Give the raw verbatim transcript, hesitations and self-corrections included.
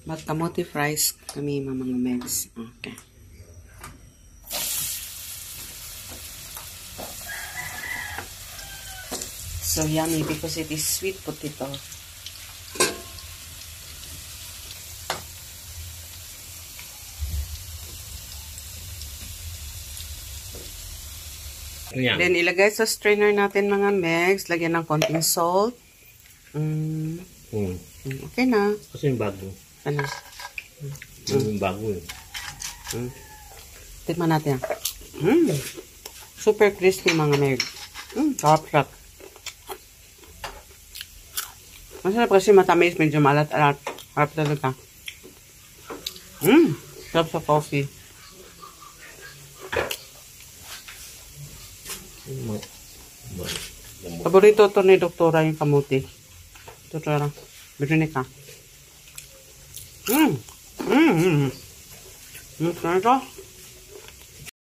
Magkamote fries kami mga megs. Okay. So yummy because it is sweet potato. Ayan. Then ilagay sa strainer natin mga megs. Lagyan ng konting salt. Mm. Hmm. Okay na. Kasi yung bago. Ano? Yung bago eh. Mm. Tikman natin. Mm. Super crispy mga meg. Mm. Sarap-sarap. Masarap kasi matamis. Medyo malat-alat. Harap talaga. Mm. Sarap sa coffee. Paborito to ni Doktora yung kamuti. Doktora. Bili ka. Mm. Mm. Mm. Mm.